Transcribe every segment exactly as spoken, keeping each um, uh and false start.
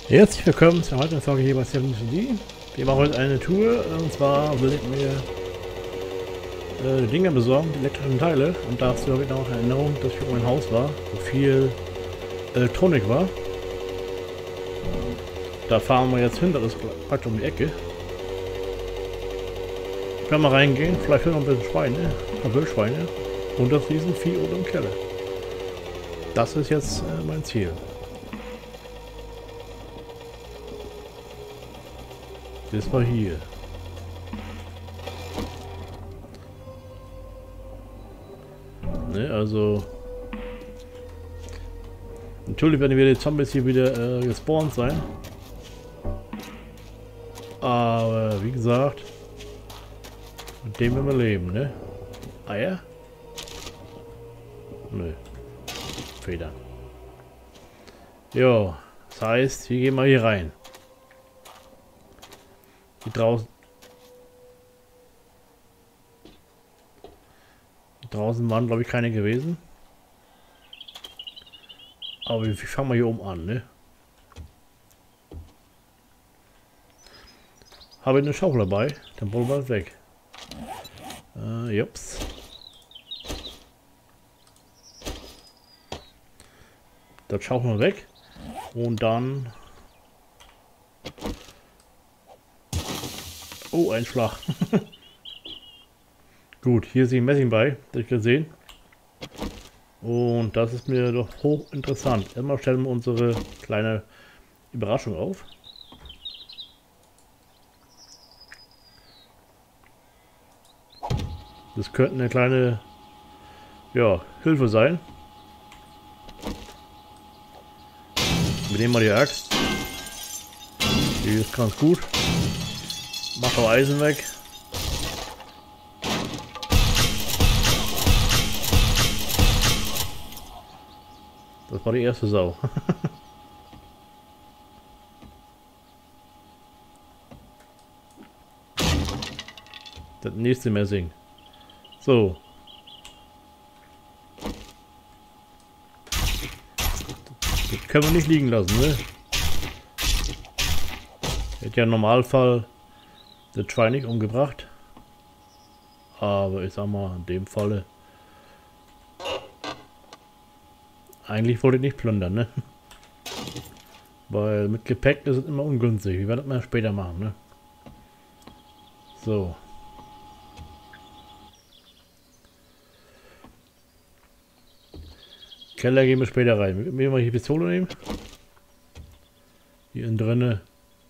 Herzlich willkommen zur heutigen Folge hier bei Seven D. Wir machen heute eine Tour, und zwar will ich mir äh, Dinge besorgen, die elektrischen Teile. Und dazu habe ich noch eine Erinnerung, dass ich in meinem Haus war, wo viel Elektronik war. Da fahren wir jetzt hin, das ist praktisch um die Ecke. Ich kann mal reingehen, vielleicht hören wir ein bisschen Schweine, ein paar Wildschweine und das Riesenvieh oder im Keller. Das ist jetzt äh, mein Ziel. Das war hier. Ne, also natürlich werden wir die Zombies hier wieder äh, gespawnt sein. Aber wie gesagt, mit dem werden wir leben, ne? Eier? Nö. Federn. Jo, das heißt, wir gehen mal hier rein. Hier draußen. Hier draußen waren, glaube ich, keine gewesen. Aber wir fangen mal hier oben an, ne? Habe ich eine Schaufel dabei, dann wollen wir weg. Äh, jups. Das schaufeln wir weg. Und dann... Oh, ein Schlag. Gut, hier ist ein Messing bei, das ich gesehen. Und das ist mir doch hochinteressant. Erstmal stellen wir unsere kleine Überraschung auf. Das könnte eine kleine, ja, Hilfe sein. Wir nehmen mal die Axt. Die ist ganz gut. Macht auch Eisen weg. Das war die erste Sau. Das nächste Messing. So. Das können wir nicht liegen lassen, ne? Hätte ja im Normalfall das Schwein nicht umgebracht. Aber ich sag mal, in dem Falle. Eigentlich wollte ich nicht plündern, ne? Weil mit Gepäck ist es immer ungünstig. Wir werden das mal später machen, ne? So. Keller gehen wir später rein. Wir mal die Pistole nehmen. Hier innen drinne.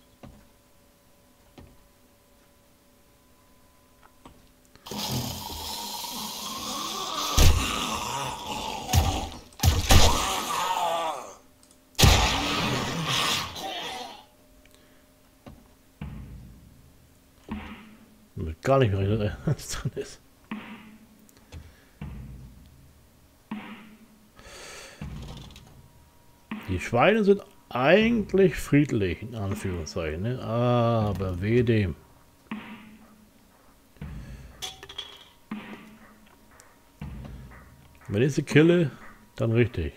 Mit gar nicht mehr was drin ist. Die Schweine sind eigentlich friedlich, in Anführungszeichen, ne? Aber wehe dem. Wenn ich sie kille, dann richtig.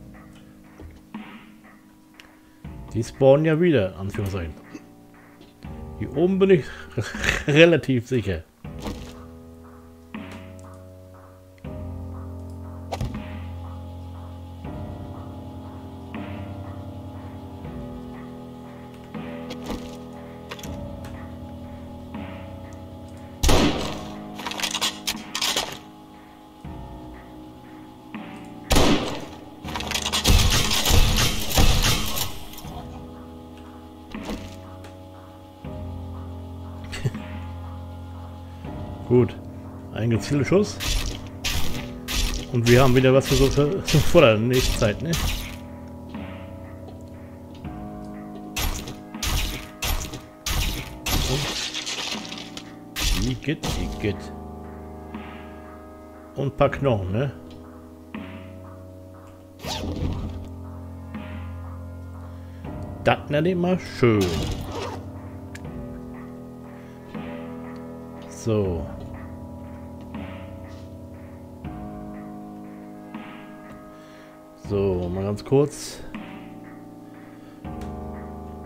Die spawnen ja wieder, in Anführungszeichen. Hier oben bin ich relativ sicher. Gut, ein gezielter Schuss. Und wir haben wieder was für so für, für vor der nächsten Zeit, ne? Igitt, Igitt. Und ein paar Knochen, ne? Das nenne ich mal schön. So. So, mal ganz kurz.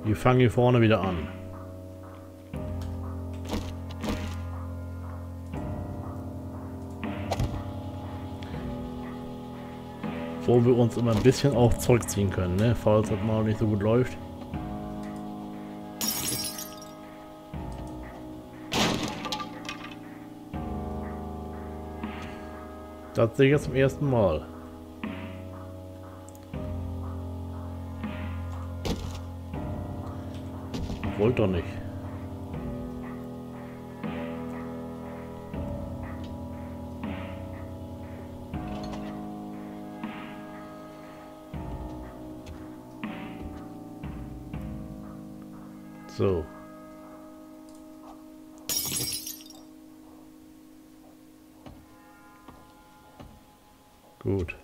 Die fangen hier vorne wieder an. Wo wir uns immer ein bisschen auch zurückziehen können, ne? Falls das mal nicht so gut läuft. Das sehe ich jetzt zum ersten Mal. Wollt doch nicht. So. Gut.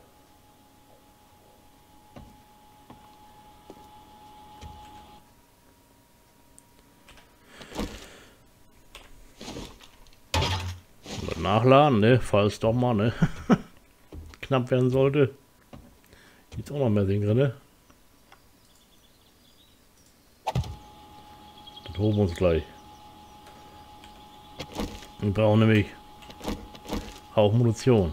Nachladen, ne? Falls doch mal, ne? Knapp werden sollte. Jetzt auch noch mehr sehen drin, ne? Das holen wir uns gleich. Wir brauchen nämlich auch Munition.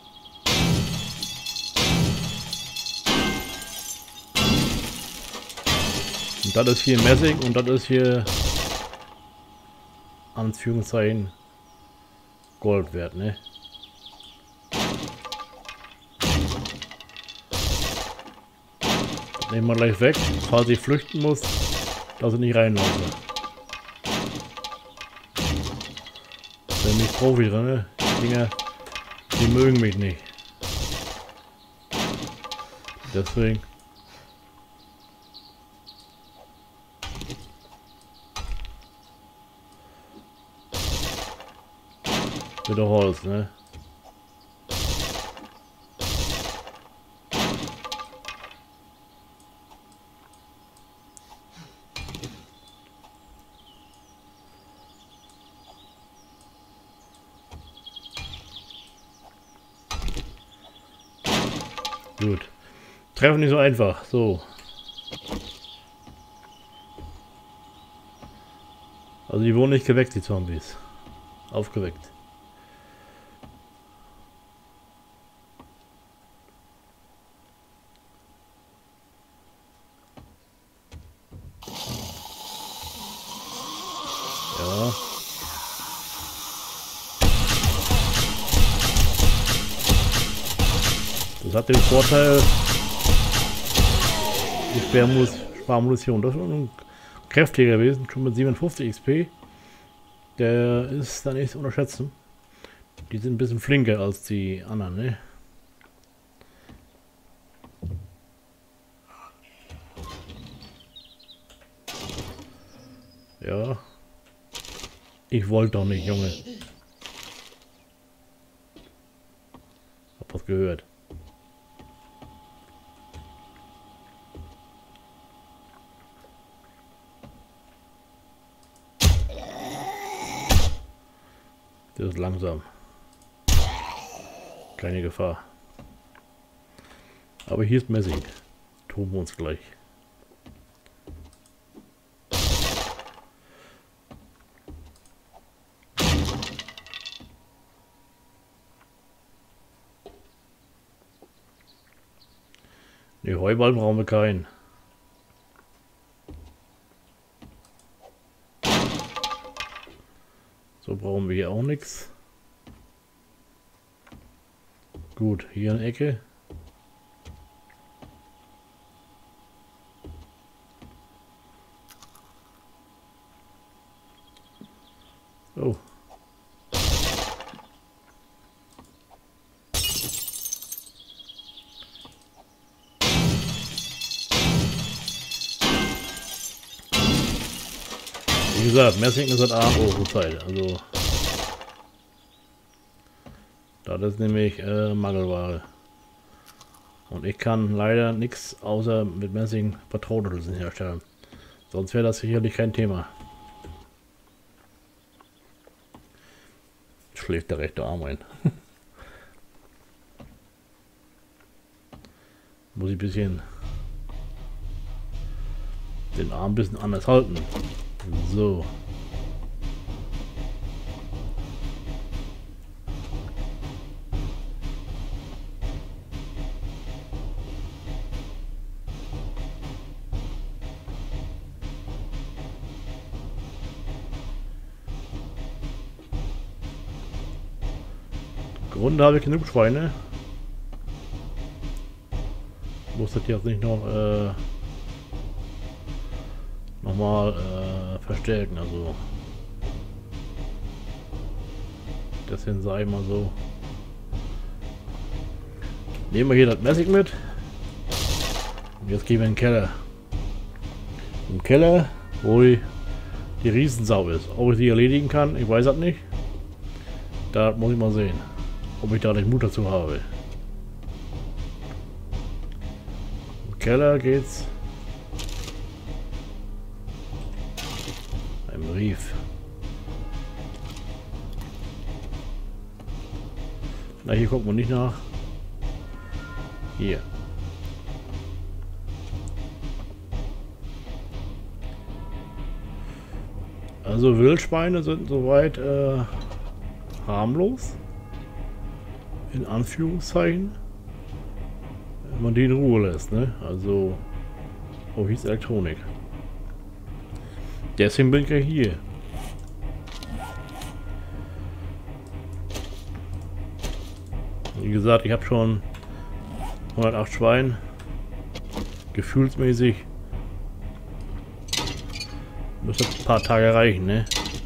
Und das ist hier Messing und das ist hier Anführungszeichen Gold wert, ne? Das nehmen wir gleich weg, falls ich flüchten muss, dass ich nicht reinlaufe. Bin nicht Profi drin, ne? Die Dinger, die mögen mich nicht. Deswegen. Wieder Holz, ne? Gut. Treffen nicht so einfach. So. Also die wurden nicht geweckt, die Zombies. Aufgeweckt. Ja. Das hat den Vorteil, die Sparmunition. Das ist ein kräftiger gewesen, schon mit siebenundfünfzig X P. Der ist da nicht zu unterschätzen. Die sind ein bisschen flinker als die anderen, ne? Ja. Ich wollte doch nicht, Junge. Hab was gehört. Das ist langsam. Keine Gefahr. Aber hier ist Messing. Tun wir uns gleich. Ne, Heuballen brauchen wir keinen. So brauchen wir hier auch nichts. Gut, hier eine Ecke. Oh. Wie gesagt, Messing ist das A und O zur Zeit. Also das ist nämlich äh, Mangelware. Und ich kann leider nichts außer mit Messing Patronenhülsen herstellen. Sonst wäre das sicherlich kein Thema. Schläft der rechte Arm ein. Muss ich ein bisschen Den Arm ein bisschen anders halten. So. Im Grunde habe ich genug Schweine. Muss das jetzt nicht noch äh, nochmal äh, verstärken, also deswegen sei mal so. Nehmen wir hier das Messing mit und jetzt gehen wir in den Keller. Im Keller, wo die, die Riesensau ist. Ob ich sie erledigen kann, ich weiß das nicht. Da muss ich mal sehen, ob ich da nicht Mut dazu habe. Im Keller geht's. Ein Brief. Na, hier gucken wir nicht nach. Hier. Also Wildschweine sind soweit äh, harmlos. In Anführungszeichen. Wenn man die in Ruhe lässt, ne? Also oh, hier ist Elektronik. Deswegen bin ich ja hier. Wie gesagt, ich habe schon hundertacht Schweine. Gefühlsmäßig. Müsste ein paar Tage reichen, ne?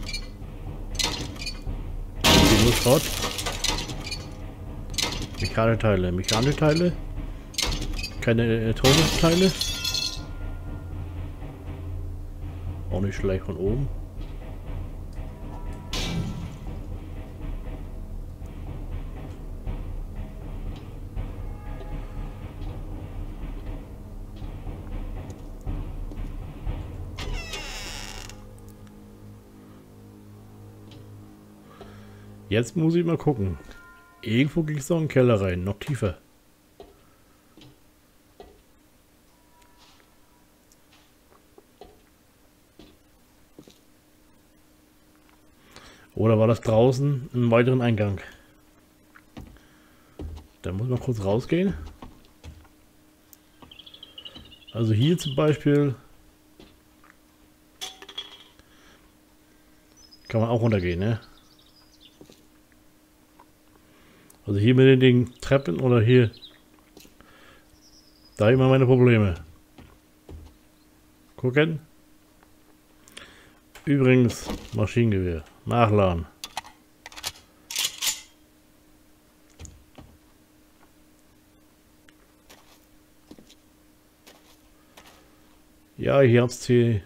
Hier nur Schrott. Mechanische Teile. Mechanische Teile. Keine elektronischen Teile. Auch nicht schlecht von oben. Jetzt muss ich mal gucken. Irgendwo ging es noch in den Keller rein, noch tiefer. Oder war das draußen einen weiteren Eingang? Da muss man kurz rausgehen. Also hier zum Beispiel kann man auch runtergehen, ne? Also hier mit den Treppen oder hier, da habe ich immer meine Probleme. Gucken. Übrigens Maschinengewehr. Nachladen. Ja, hier hat es die,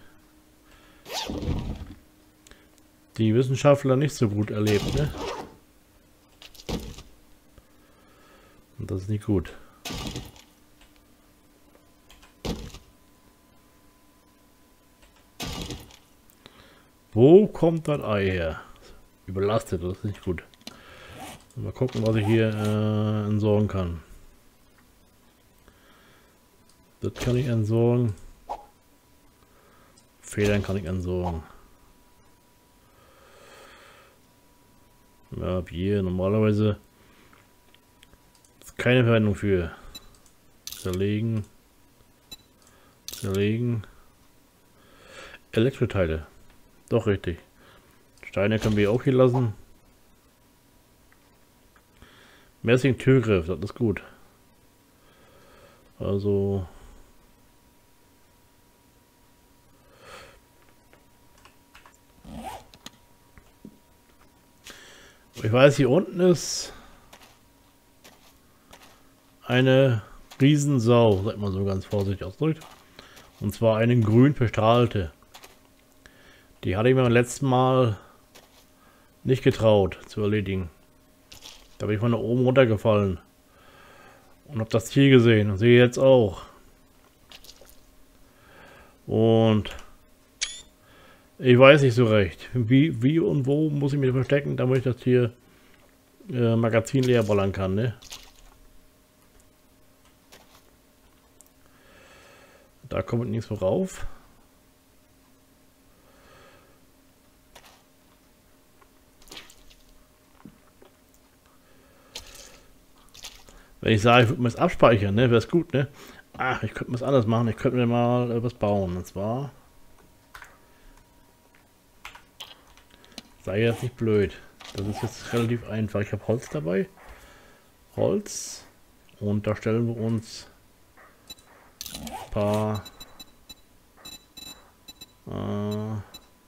die Wissenschaftler nicht so gut erlebt, ne? Und das ist nicht gut. Wo kommt das Ei her? Überlastet, das ist nicht gut. Mal gucken, was ich hier äh, entsorgen kann. Das kann ich entsorgen. Federn kann ich entsorgen. Ja, hier normalerweise ist keine Verwendung für. Zerlegen. Zerlegen. Elektroteile. Doch richtig. Steine können wir auch hier lassen. Messing Türgriff, das ist gut. Also ich weiß, hier unten ist eine Riesensau, sagt man so ganz vorsichtig ausgedrückt. Und zwar eine grün bestrahlte. Die hatte ich mir beim letzten Mal nicht getraut zu erledigen. Da bin ich von da oben runtergefallen und habe das Tier gesehen und sehe jetzt auch. Und ich weiß nicht so recht, wie, wie und wo muss ich mich verstecken, damit ich das Tier äh, Magazin leer ballern kann, ne? Da kommt nichts mehr rauf. Wenn ich sage, ich würde mir das abspeichern, ne, wäre es gut, ne? Ach, ich könnte was anderes machen. Ich könnte mir mal äh, was bauen. Und zwar... Sei jetzt nicht blöd. Das ist jetzt relativ einfach. Ich habe Holz dabei. Holz. Und da stellen wir uns ein paar... Äh,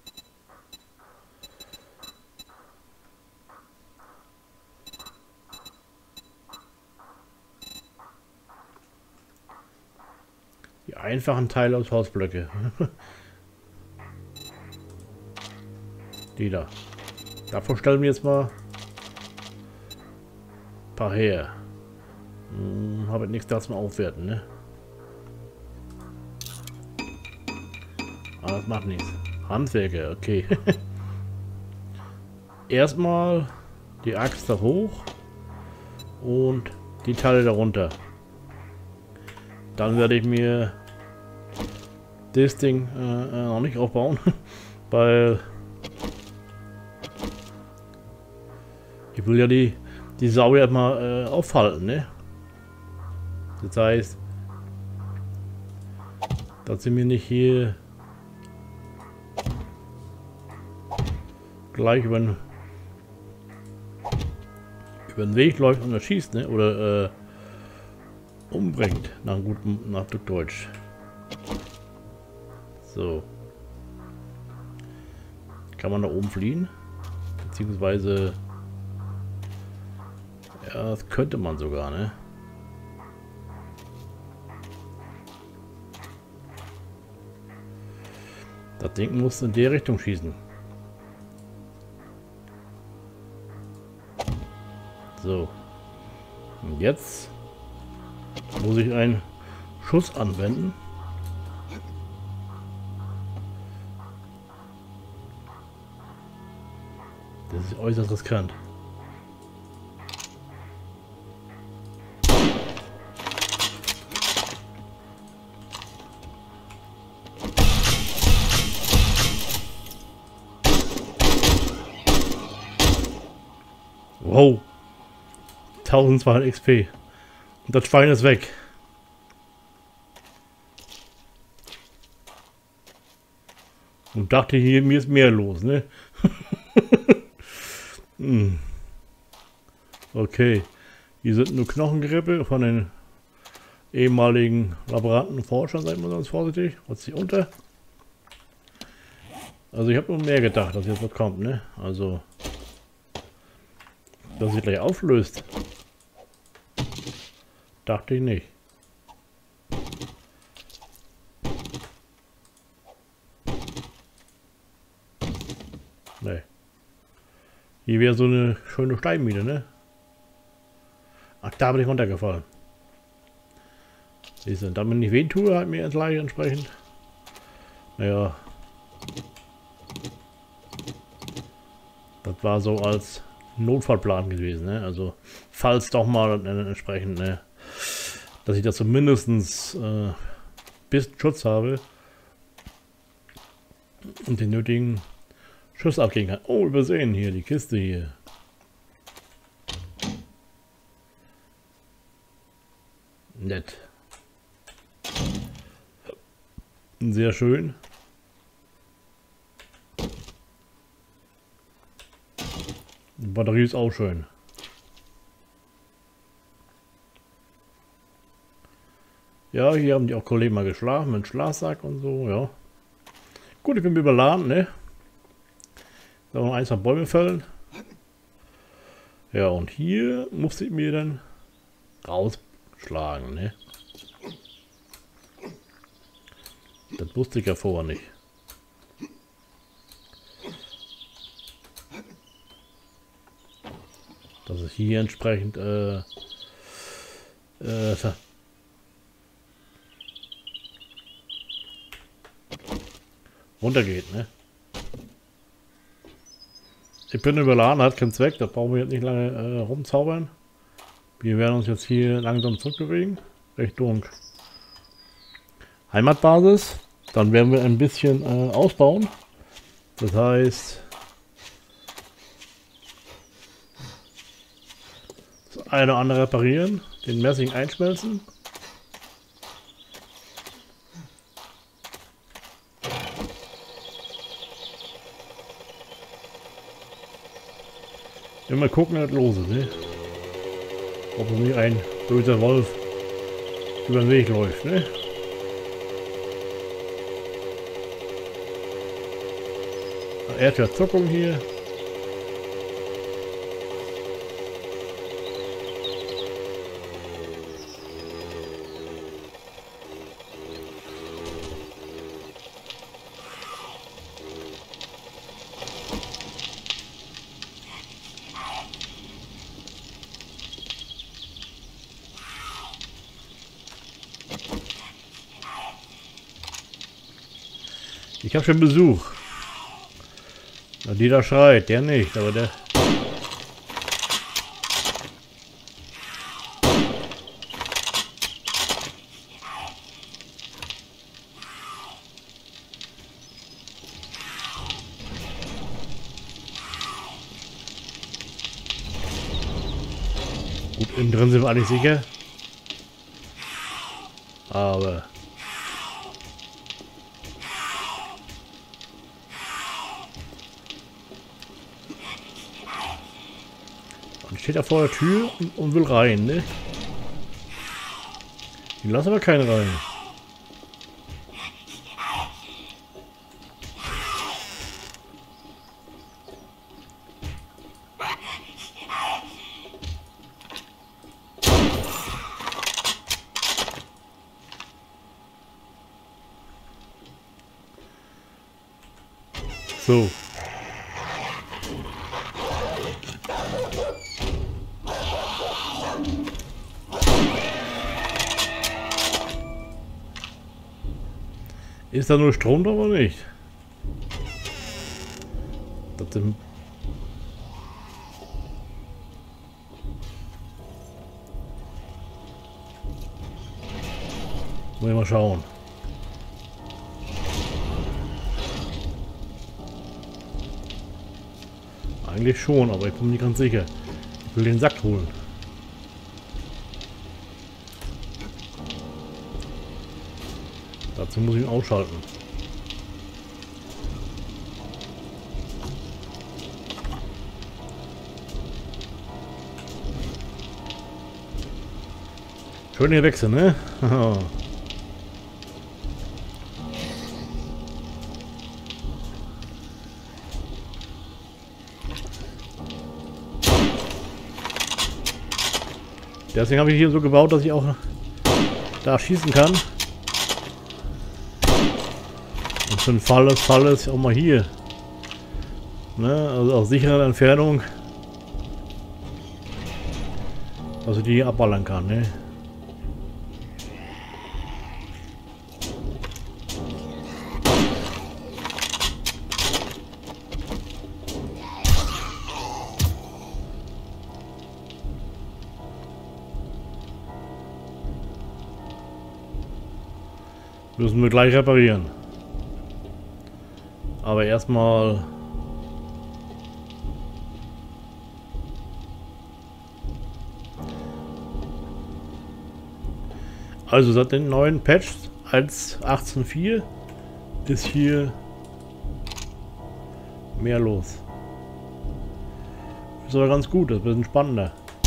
die einfachen Teile aus Holzblöcke. Die da. Davon stellen wir jetzt mal ein paar her. Hm, habe nichts da zum Aufwerten, ne? Aber das macht nichts. Handwerker, okay. Erstmal die Axt da hoch und die Teile darunter. Dann werde ich mir das Ding äh, noch nicht aufbauen, weil ich will ja die, die Sau ja mal äh, aufhalten, ne? Das heißt, dass sie mir nicht hier gleich über den, über den Weg läuft und erschießt, ne? Oder äh, umbringt, nach gutem, nach Deutsch. So. Kann man da oben fliehen? Beziehungsweise... Ja, das könnte man sogar, ne? Das Ding muss in der Richtung schießen. So. Und jetzt muss ich einen Schuss anwenden. Das ist äußerst riskant. Wow. eintausendzweihundert X P. Und das Schwein ist weg. Und dachte hier, mir ist mehr los, ne? hm. Okay. Hier sind nur Knochengerippe von den ehemaligen Laboranten und Forschern, seid mal ganz vorsichtig. Was ist hier unter? Also ich habe nur mehr gedacht, dass jetzt was kommt, ne? Also... Dass sich gleich auflöst. Dachte ich nicht. Nee. Hier wäre so eine schöne Steinmine, ne? Ach, da bin ich runtergefallen. Siehst du, damit nicht weh tue, hat mir ins Leiche entsprechend. Naja. Das war so als Notfallplan gewesen, ne? Also, falls doch mal äh, entsprechend, ne? Dass ich da zumindest äh, bisschen Schutz habe und den nötigen Schuss abgeben kann. Oh, übersehen hier, die Kiste hier. Nett. Sehr schön. Die Batterie ist auch schön. Ja, hier haben die auch Kollegen mal geschlafen mit Schlafsack und so, ja. Gut, ich bin überladen, ne? Da noch eins von Bäume fällen. Ja, und hier muss ich mir dann rausschlagen, ne? Das wusste ich ja vorher nicht. Dass es hier entsprechend äh, äh, runtergeht, ne? Ich bin überladen, hat keinen Zweck, da brauchen wir jetzt nicht lange äh, rumzaubern. Wir werden uns jetzt hier langsam zurückbewegen, Richtung Heimatbasis. Dann werden wir ein bisschen äh, ausbauen. Das heißt, das eine oder andere reparieren. den Messing einschmelzen. Immer gucken, was los ist, ne? Ob mir ein böser Wolf über den Weg läuft, ne? Erdbeerzuckung hier. Ich habe schon Besuch. Na, die da schreit, der nicht, aber der... Gut, innen drin sind wir eigentlich sicher. Aber... Steht da vor der Tür und, und will rein, ne? Die lassen aber keinen rein. So. Ist da nur Strom da oder nicht? Das sind Muss ich mal schauen. Eigentlich schon, aber ich bin nicht ganz sicher. Ich will den Sack holen. Dazu muss ich ihn ausschalten. Schön hier wechseln, ne? Deswegen habe ich hier so gebaut, dass ich auch da schießen kann. Und für den Fall des Falles auch mal hier. Ne? Also aus sicherer Entfernung. Also die hier abballern kann, ne? Müssen wir gleich reparieren. Aber erstmal also seit den neuen Patch als achtzehn Punkt vier ist hier mehr los. Ist aber ganz gut, das ist ein bisschen spannender.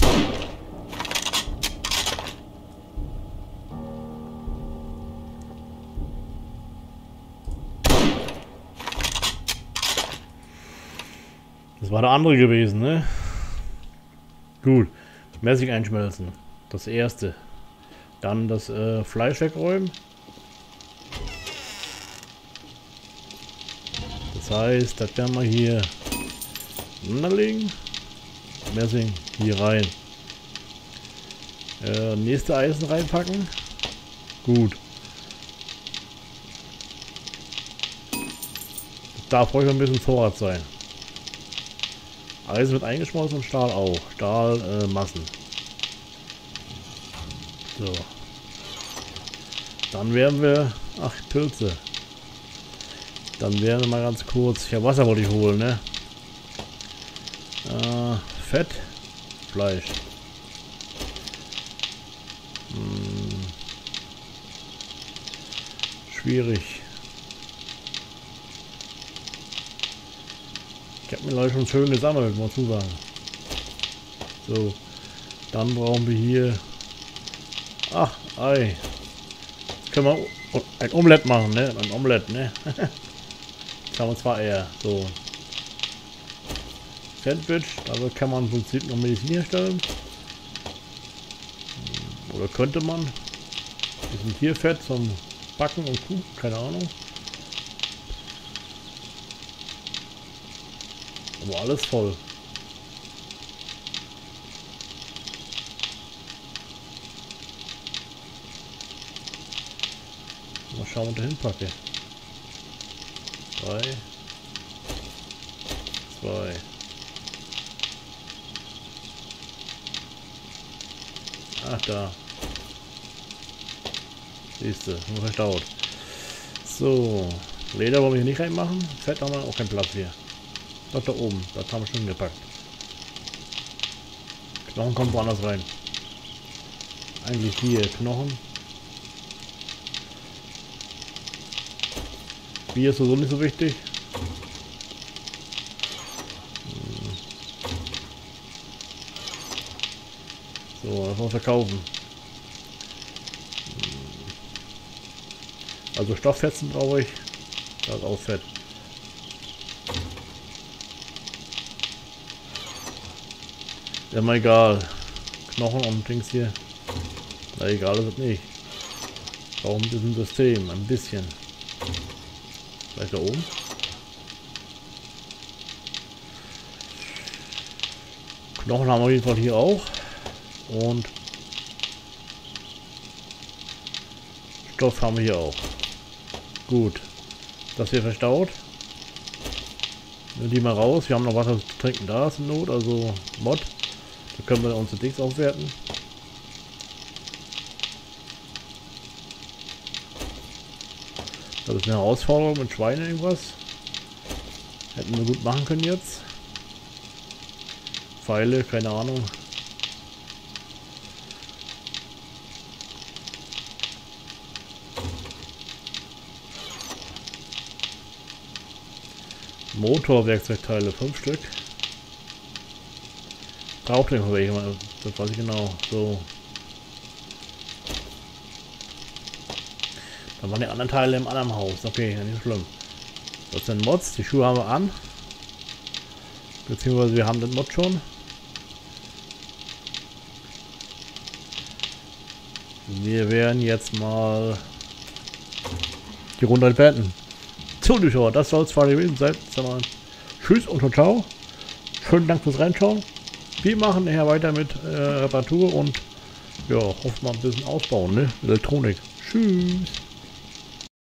Das war der andere gewesen, ne? Gut. Mäßig einschmelzen. Das erste. Dann das äh, Fleisch wegräumen. Das heißt, das werden wir hier legen. Messing hier rein. Äh, nächste Eisen reinpacken. Gut. Das darf ruhig ein bisschen Vorrat sein. Eisen wird eingeschmolzen und Stahl auch. Stahlmassen. Äh, so. Dann werden wir... Ach, Pilze. Dann werden wir mal ganz kurz... Ja, Wasser wollte ich holen, ne? Äh, Fett. Fleisch. schwierig. Ich habe mir leider schon schön gesammelt, muss ich sagen. So, dann brauchen wir hier... Ach, Ei. Jetzt können wir ein Omelett machen, ne? Ein Omelett, ne? Jetzt haben wir zwei Eier. So. Sandwich, also kann man im Prinzip noch Medizin herstellen. Oder könnte man. Ein bisschen Tierfett zum Backen und Kuh, keine Ahnung. Aber alles voll. Mal schauen, wo ich da hinpacke. Drei. Zwei. Ach, da. Siehste, nur verstaut. So. Leder wollen wir hier nicht reinmachen. Fett haben wir auch keinen Platz hier. Doch da oben. Das haben wir schon gepackt. Knochen kommt woanders rein. Eigentlich hier. Knochen. Bier ist so nicht so wichtig. So, das wollen wir verkaufen. Also Stofffetzen brauche ich. Das ist auch Fett. Ist mir egal. Knochen und Dings hier. Na egal ist es nicht. Brauchen ein bisschen System. Ein bisschen. Vielleicht da oben. Knochen haben wir auf jeden Fall hier auch. Und Stoff haben wir hier auch. Gut. Das hier verstaut. Nehmen die mal raus. Wir haben noch Wasser zu trinken da ist in Not, also Mod. Da können wir unsere Dings aufwerten. Das ist eine Herausforderung mit Schweinen irgendwas. Hätten wir gut machen können jetzt. Pfeile, keine Ahnung. Motorwerkzeugteile, fünf Stück. Braucht den welche, das weiß ich genau. So. Dann waren die anderen Teile im anderen Haus. Okay, nicht schlimm. Das sind Mods, die Schuhe haben wir an. Beziehungsweise wir haben den Mod schon. Wir werden jetzt mal die Runde beenden. So, Zuschauer, das soll es zwar gewesen sein. Tschüss und ciao. Schönen Dank fürs Reinschauen. Wir machen nachher weiter mit äh, Reparatur und ja, hofft mal ein bisschen ausbauen, ne? Elektronik. Tschüss.